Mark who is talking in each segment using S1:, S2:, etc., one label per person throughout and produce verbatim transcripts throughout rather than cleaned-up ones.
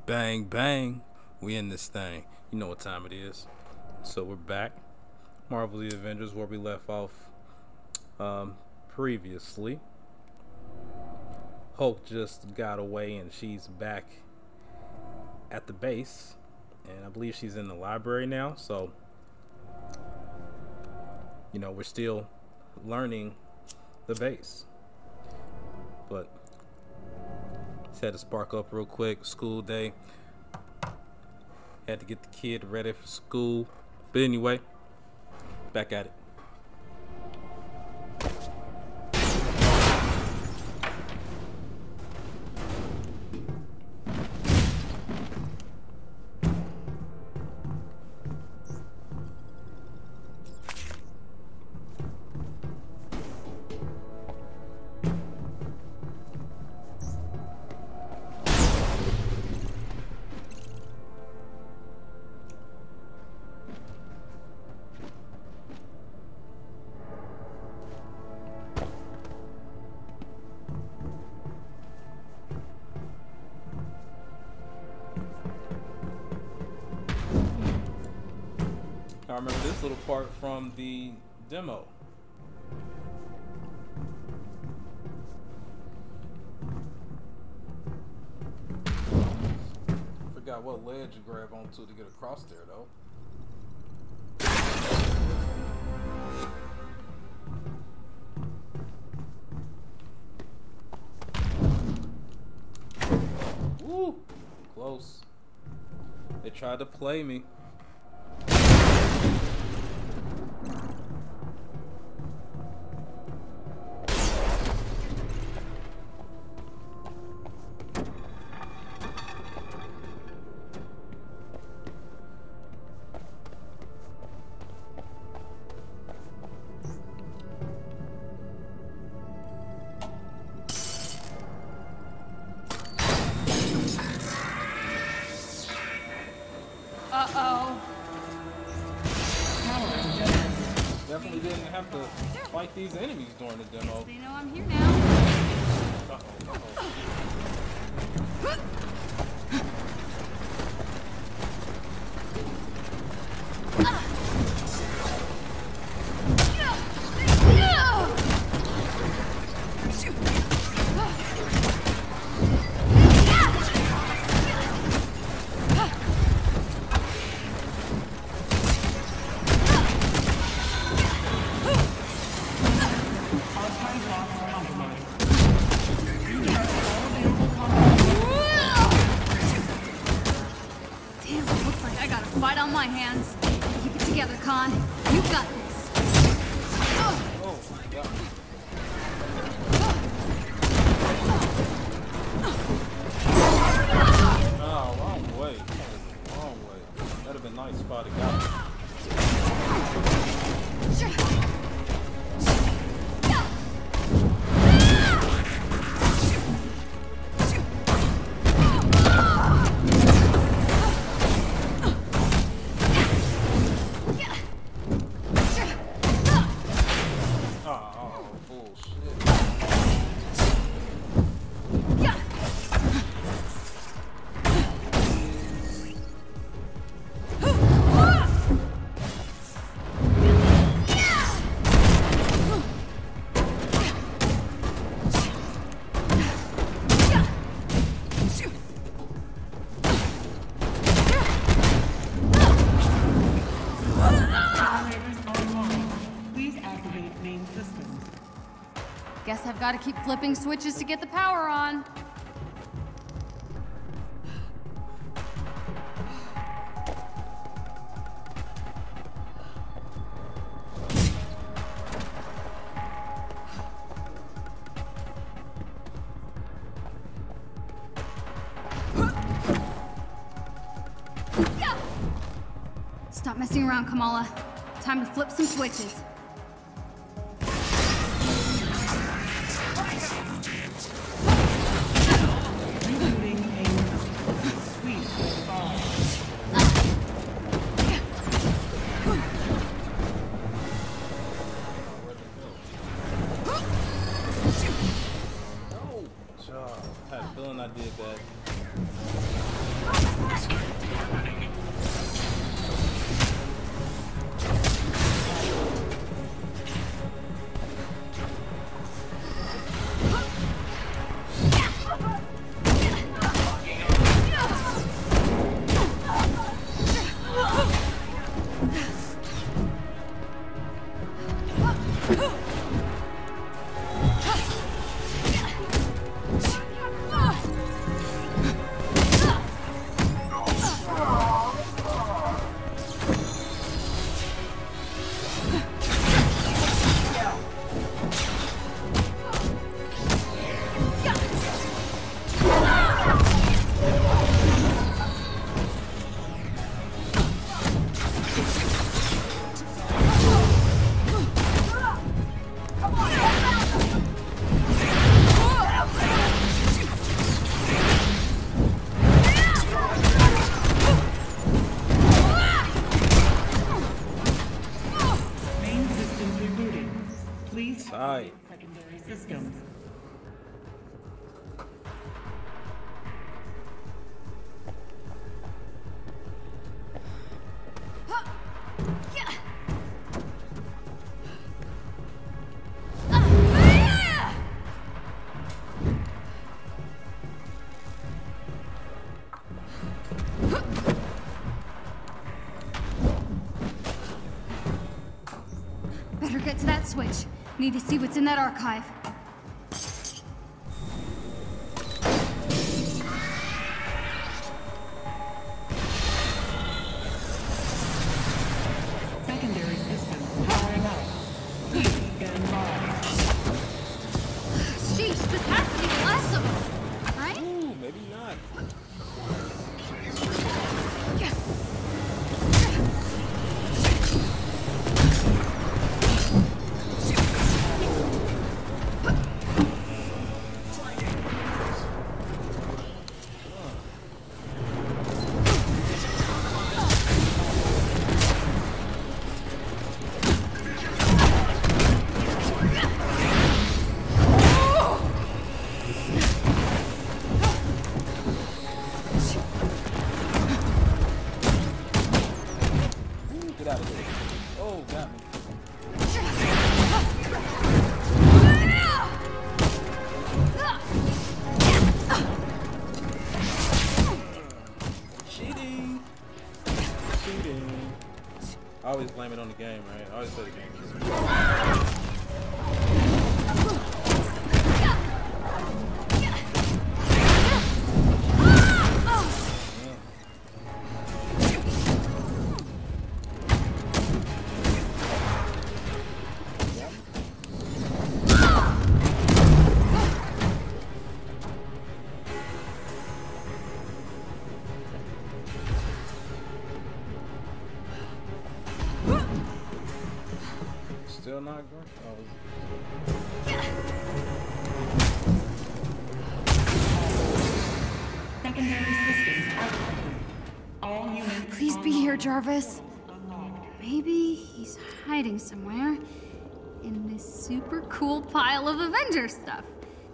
S1: Bang, bang. We in this thing. You know what time it is. So we're back. Marvel the Avengers, where we left off um, previously. Hulk just got away and she's back at the base. And I believe she's in the library now. So, you know, we're still learning the base. But just had to spark up real quick. School day. Had to get the kid ready for school. But anyway, back at it. I remember this little part from the demo. Forgot what ledge you grab onto to get across there though. Woo! Close. They tried to play me.
S2: Uh-oh.
S1: Definitely didn't have to fight these enemies during the demo.
S2: They know I'm here now.
S1: Uh-oh, uh-oh.
S2: Fight on my hands. Keep it together, Khan. You got this.
S1: Oh my God. Oh, wrong way. Wrong way. That'd have been nice spot to go.
S2: Guess I've got to keep flipping switches to get the power on. Stop messing around, Kamala. Time to flip some switches.
S1: I had a feeling I did that.
S3: Please
S1: Tight.
S3: activate secondary systems.
S2: Better get to that switch. Need to see what's in that archive.
S3: Secondary system powering up. Please stand by.
S2: Sheesh, this has to be the last of them, right?
S1: Ooh, maybe not. Get out of here. Oh, got me. Cheating. Cheating. I always blame it on the game, right? I always say the game is. Still not going? Oh,
S3: Secondary systems activated. All units.
S2: Please be here, Jarvis. Maybe he's hiding somewhere in this super cool pile of Avengers stuff.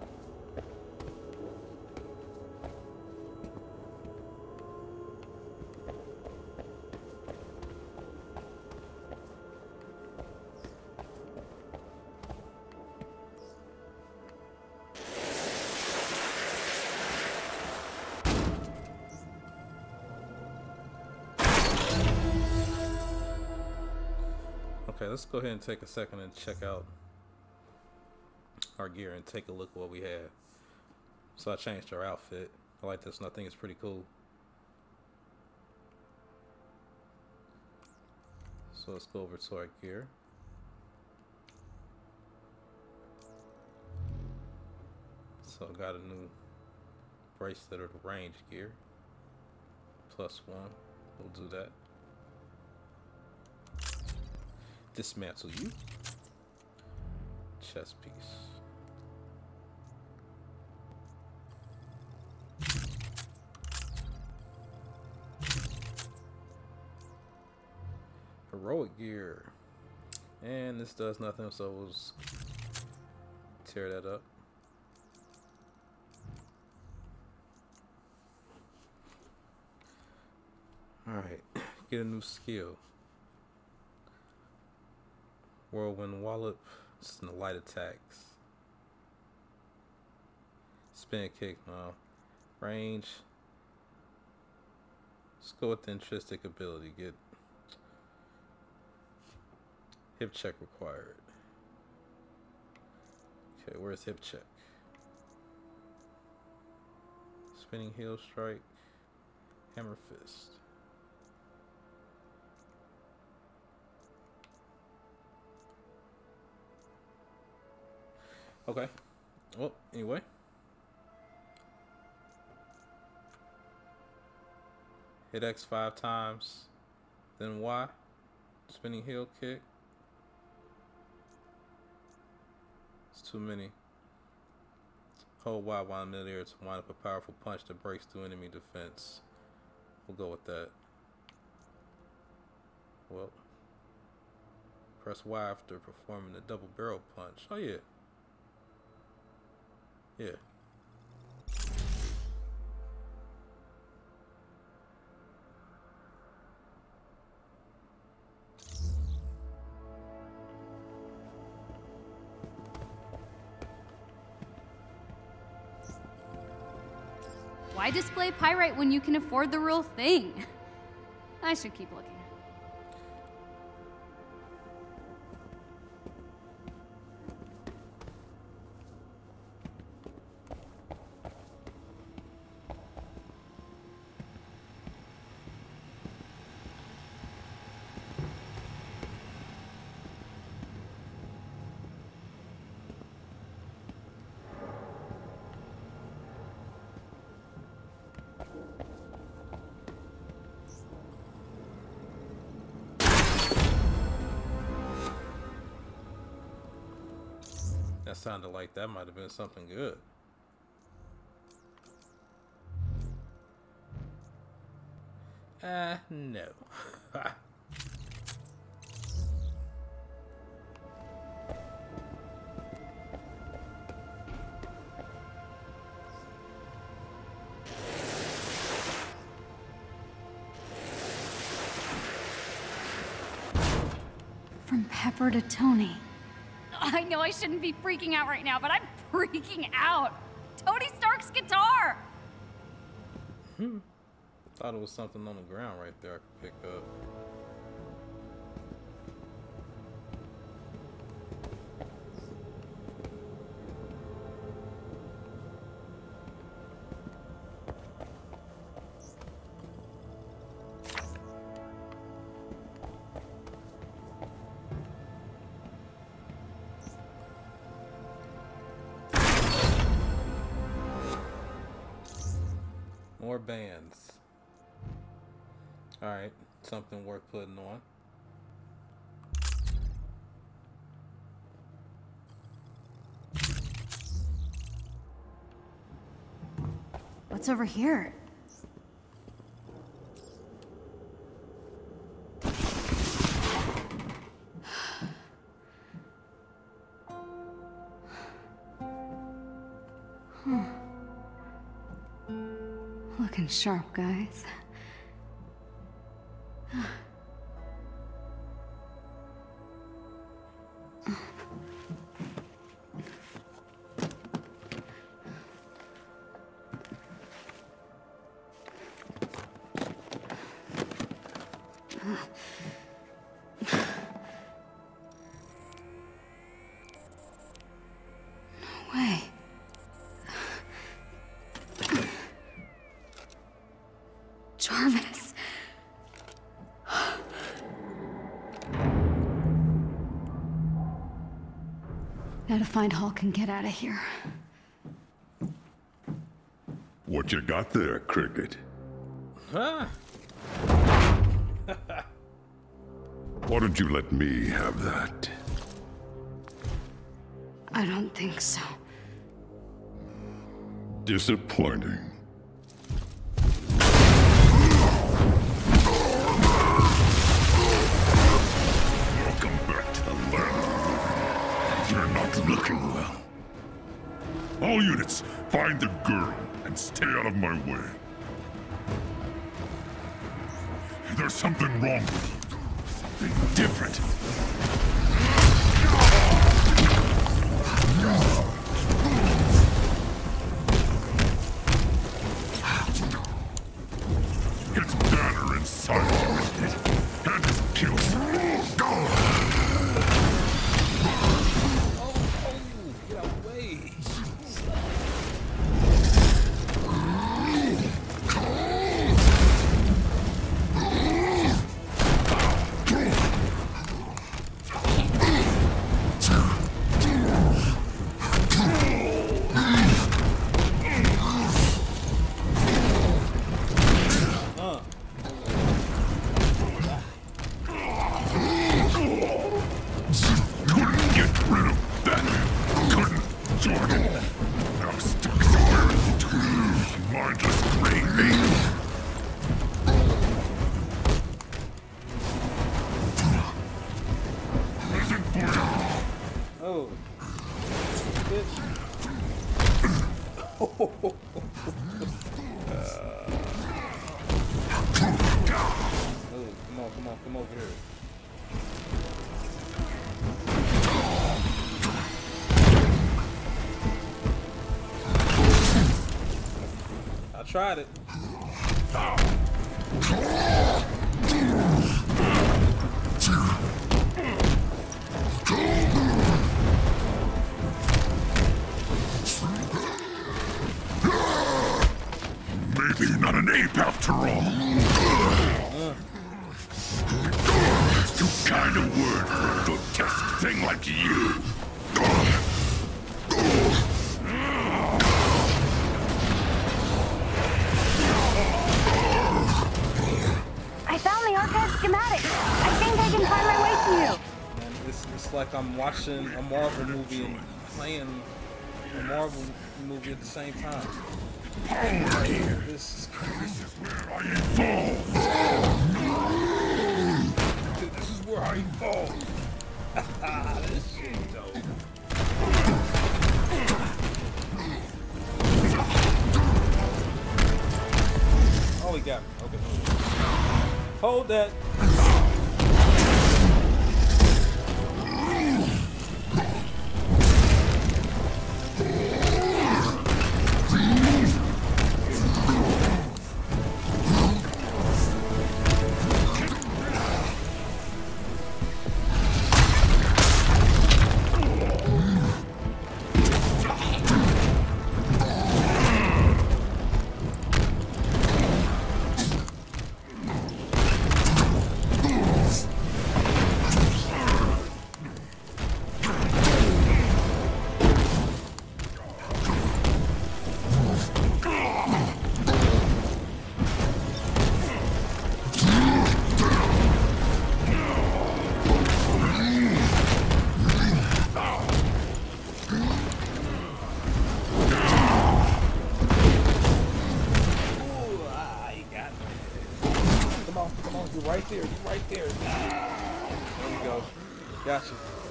S1: okay, let's go ahead and take a second and check out our gear and take a look at what we have. So I changed our outfit. I like this and I think it's pretty cool. So let's go over to our gear. So I got a new bracelet or the range gear. Plus one. We'll do that. Dismantle you. Chest piece. Heroic gear. And this does nothing, so we'll just tear that up. Alright, get a new skill. Whirlwind Wallop, just in the light attacks. Spin kick, no. Range. Let's go with the intrinsic ability. Get hip check required. Okay, where's hip check? Spinning heel strike. Hammer fist. Okay. Well, anyway. Hit X five times, then Y. Spinning heel kick. It's too many. Hold Y while in midair to wind up a powerful punch that breaks through enemy defense. We'll go with that. Well. Press Y after performing the double barrel punch. Oh yeah. Yeah.
S2: Why display pyrite when you can afford the real thing? I should keep looking.
S1: That sounded like that might have been something good. Uh, no.
S2: From Pepper to Tony. I know I shouldn't be freaking out right now, but I'm freaking out. Tony Stark's guitar!
S1: Hmm. Thought it was something on the ground right there I could pick up. More bands. Alright, something worth putting on.
S2: What's over here? Huh. Looking sharp, guys. No way. Jarvis. Now to find Hulk and get out of here.
S4: What you got there, Cricket?
S1: Huh?
S4: Why don't you let me have that?
S2: I don't think so.
S4: Disappointing. Welcome back to the lab. You're not looking well. All units, find the girl and stay out of my way. There's something wrong with you. Something different. It's Banner inside it. And his kills.
S1: Get away. Move. Bitch. uh, move. Come on, come on, come over here. I tried it.
S4: Maybe not an ape after all.
S1: Uh.
S4: It's too kind a word for a grotesque thing like you.
S5: I found the archive schematic. I think I can find my way to you.
S1: Man, it's, it's like I'm watching a Marvel movie and playing a Marvel movie at the same time.
S4: Over here.
S1: This is crazy.
S4: This is where I evolve.
S1: This is where I evolve. This shit dope. Oh, he got me. Okay. Hold that. Right there, you right there. There you go. Gotcha.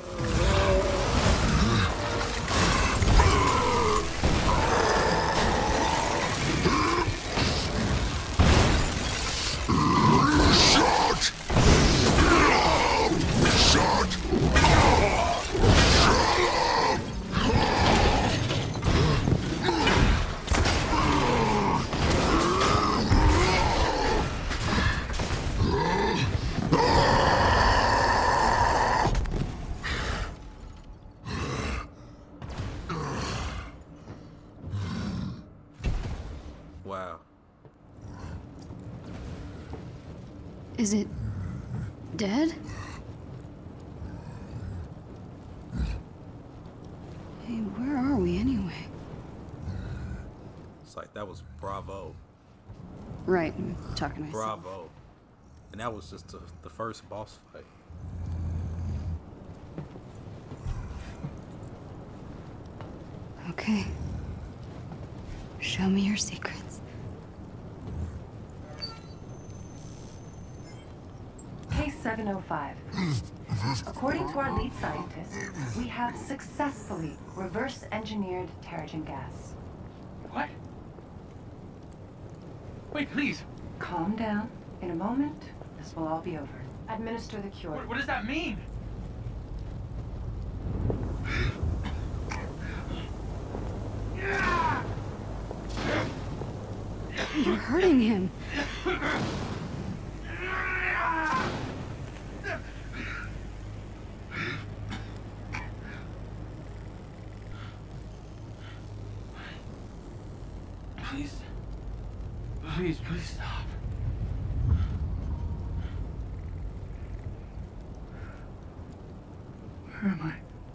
S4: Shot! Shot!
S1: Wow.
S2: Is it dead? Hey, where are we anyway?
S1: It's like that was bravo.
S2: Right, I'm talking to myself.
S1: Bravo. And that was just the, the first boss fight.
S2: Okay. Show me your secrets.
S6: Case seven oh five. According to our lead scientist, we have successfully reverse-engineered Terrigen gas.
S3: What? Wait, please.
S6: Calm down. In a moment, this will all be over. Administer the cure.
S3: What, what does that mean?
S2: You're hurting him.
S3: Please. Please, please stop. Where am I?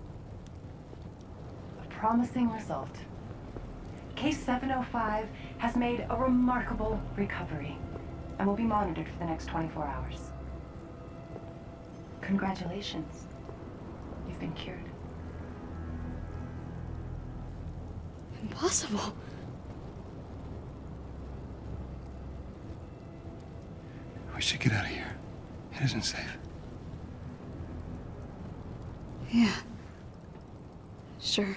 S6: A promising result. Case seven oh five has made a remarkable recovery and will be monitored for the next twenty-four hours. Congratulations. You've been cured.
S2: Impossible.
S7: We should get out of here. It isn't safe.
S2: Yeah. Sure.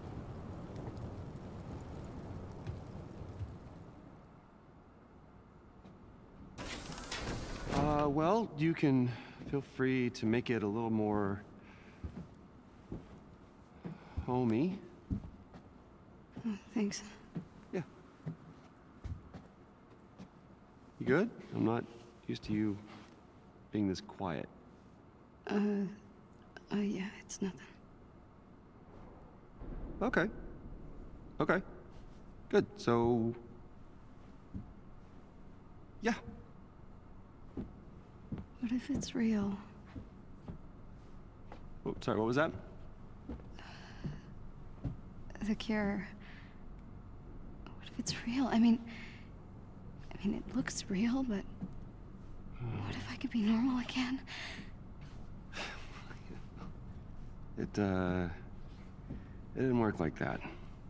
S7: Uh, well, you can feel free to make it a little more homey.
S2: Oh, thanks.
S7: Yeah. You good? I'm not used to you being this quiet.
S2: Uh, uh, yeah, it's nothing.
S7: Okay. Okay. Good. So, yeah.
S2: What if it's real?
S7: Oh, sorry, what was that?
S2: The cure. What if it's real? I mean, I mean, it looks real, but what if I could be normal again?
S7: It, uh, it didn't work like that.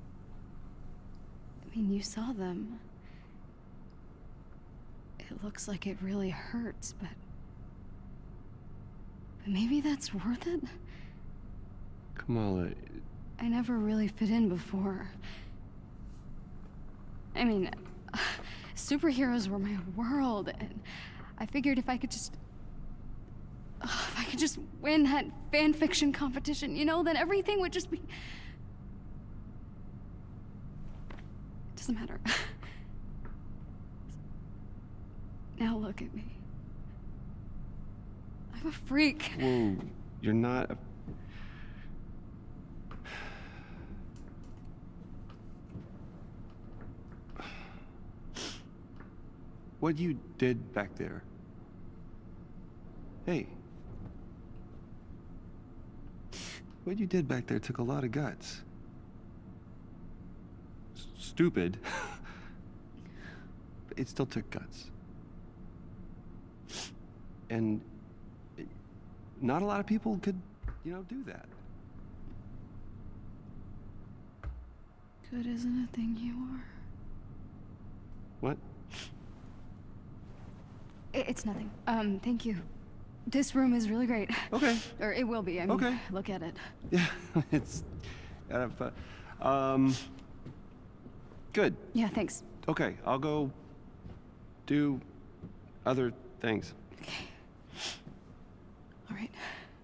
S2: I mean, you saw them. It looks like it really hurts, but... But maybe that's worth it?
S7: Kamala...
S2: I never really fit in before. I mean, superheroes were my world, and I figured if I could just... If I could just win that fan fiction competition, you know, then everything would just be... It doesn't matter. Now look at me. I'm a freak.
S7: Whoa, you're not a... What you did back there. Hey. What you did back there took a lot of guts. S- stupid. But it still took guts. And it, not a lot of people could, you know, do that.
S2: Good isn't a thing you are.
S7: What?
S2: I- It's nothing. Um, thank you. This room is really great.
S7: Okay.
S2: Or it will be. I mean,
S7: Okay.
S2: look at it.
S7: Yeah, it's kind of fun. Um, good.
S2: Yeah, thanks.
S7: Okay, I'll go do other things.
S2: Okay. All right.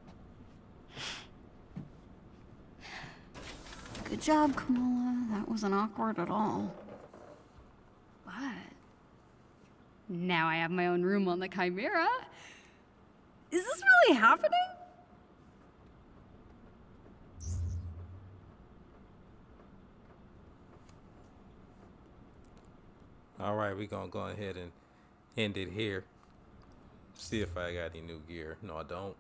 S2: Good job, Kamala. That wasn't awkward at all. But now I have my own room on the Chimera. Is this really happening?
S1: All right, we're gonna go ahead and end it here. See if I got any new gear. No, I don't.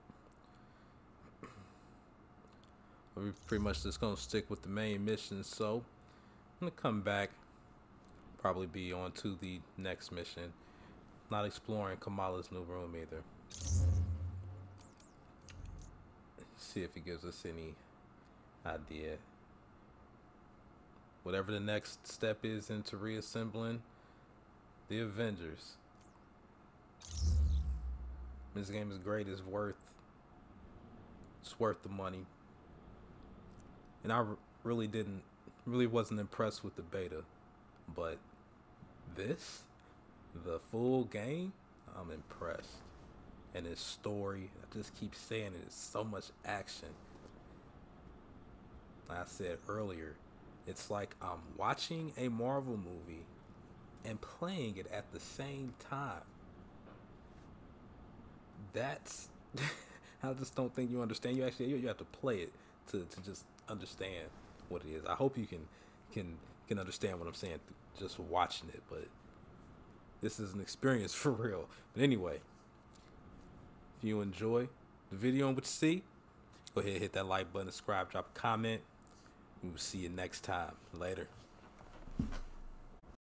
S1: We're pretty much just gonna stick with the main mission. So I'm gonna come back, probably be on to the next mission. Not exploring Kamala's new room either. See if it gives us any idea. Whatever the next step is into reassembling the Avengers. This game is great. It's worth. It's worth the money. And I really didn't, really wasn't impressed with the beta, but this, the full game, I'm impressed. And its story, I just keep saying it, it's so much action. Like I said earlier, it's like I'm watching a Marvel movie and playing it at the same time. That's, I just don't think you understand. You actually, you have to play it to, to just understand what it is. I hope you can can can understand what I'm saying just watching it, but this is an experience for real. But anyway, if you enjoy the video and what you see, go ahead and hit that like button, subscribe, drop a comment. We will see you next time. Later.